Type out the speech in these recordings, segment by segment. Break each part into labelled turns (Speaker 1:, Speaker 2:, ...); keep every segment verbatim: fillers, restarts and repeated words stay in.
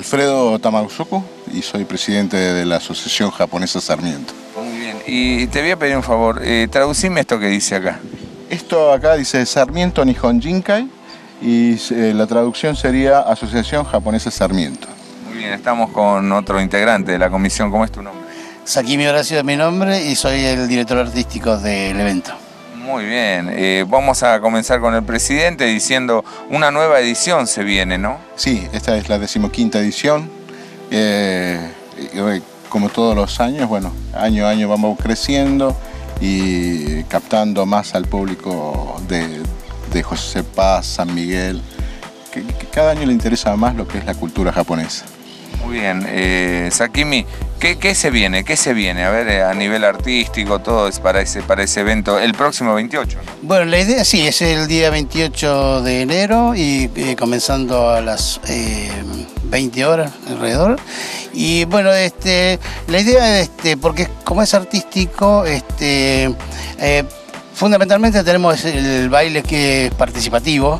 Speaker 1: Alfredo Tamauzuku y soy presidente de la Asociación Japonesa Sarmiento.
Speaker 2: Muy bien, y te voy a pedir un favor, eh, traducime esto que dice acá.
Speaker 1: Esto acá dice Sarmiento Nihon Jinkai y eh, la traducción sería Asociación Japonesa Sarmiento.
Speaker 2: Muy bien, estamos con otro integrante de la comisión. ¿Cómo es tu nombre?
Speaker 3: Sakimi Horacio es mi nombre y soy el director artístico del evento.
Speaker 2: Muy bien, eh, vamos a comenzar con el presidente diciendo una nueva edición se viene, ¿no?
Speaker 1: Sí, esta es la decimoquinta edición. Eh, como todos los años, bueno, año a año vamos creciendo y captando más al público de, de José Paz, San Miguel, que, que cada año le interesa más lo que es la cultura japonesa.
Speaker 2: Muy bien, eh, Sakimi, ¿qué, ¿qué se viene? ¿Qué se viene? A ver, a nivel artístico, todo es para ese, para ese evento, el próximo veintiocho, ¿no?
Speaker 3: Bueno, la idea sí, es el día veintiocho de enero y eh, comenzando a las eh, veinte horas alrededor. Y bueno, este, la idea, este, porque como es artístico, este, eh, fundamentalmente tenemos el baile que es participativo.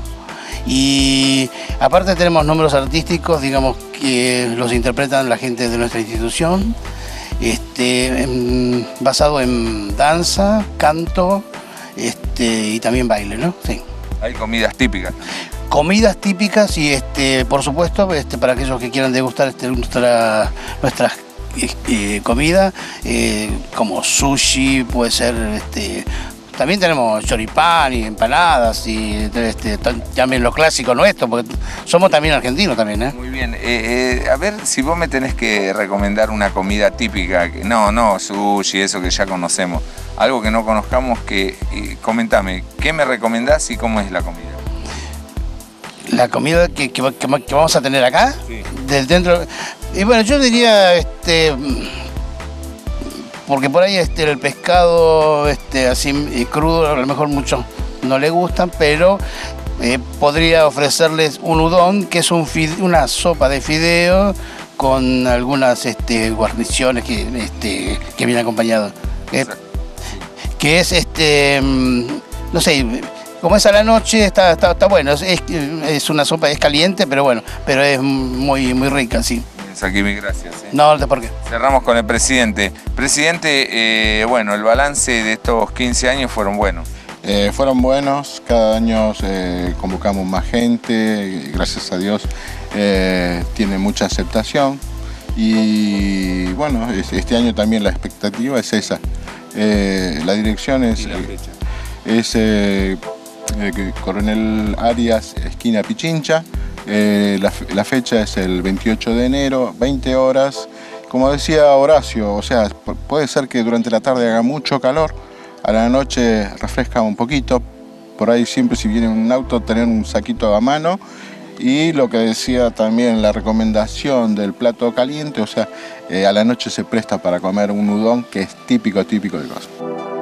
Speaker 3: Y aparte tenemos números artísticos, digamos, que los interpretan la gente de nuestra institución, este, en, basado en danza, canto este, y también baile, ¿no? Sí.
Speaker 2: Hay comidas típicas.
Speaker 3: Comidas típicas y, este, por supuesto, este, para aquellos que quieran degustar este, nuestra, nuestra eh, comida, eh, como sushi, puede ser... Este, también tenemos choripán y empanadas y este, también lo clásico nuestro, porque somos también argentinos también, ¿eh?
Speaker 2: Muy bien, eh, eh, a ver si vos me tenés que recomendar una comida típica, que, no, no, sushi, eso que ya conocemos, algo que no conozcamos, que eh, comentame, ¿qué me recomendás y cómo es la comida?
Speaker 3: La comida que, que, que, que vamos a tener acá,
Speaker 2: sí.
Speaker 3: Del dentro, y bueno, yo diría, este... porque por ahí este, el pescado este, así crudo, a lo mejor muchos no le gustan, pero eh, podría ofrecerles un udon, que es un fide, una sopa de fideo con algunas este, guarniciones que, este, que viene acompañado. Eh, que es, este, no sé, como es a la noche, está, está, está bueno, es, es una sopa, es caliente, pero bueno, pero es muy, muy rica, sí.
Speaker 2: Sakimi, gracias. ¿eh?
Speaker 3: No, ¿de por qué?
Speaker 2: Cerramos con el presidente. Presidente, eh, bueno, el balance de estos quince años fueron buenos.
Speaker 1: Eh, fueron buenos, cada año eh, convocamos más gente, gracias a Dios eh, tiene mucha aceptación y bueno, este año también la expectativa es esa. Eh, la dirección es,
Speaker 2: ¿Y la fecha?
Speaker 1: es eh, eh, Coronel Arias, esquina Pichincha. Eh, la, la fecha es el veintiocho de enero, veinte horas. Como decía Horacio, o sea, puede ser que durante la tarde haga mucho calor, a la noche refresca un poquito. Por ahí siempre, si viene un auto, tener un saquito a mano. Y lo que decía también la recomendación del plato caliente, o sea, eh, a la noche se presta para comer un udon que es típico, típico de Cosmo.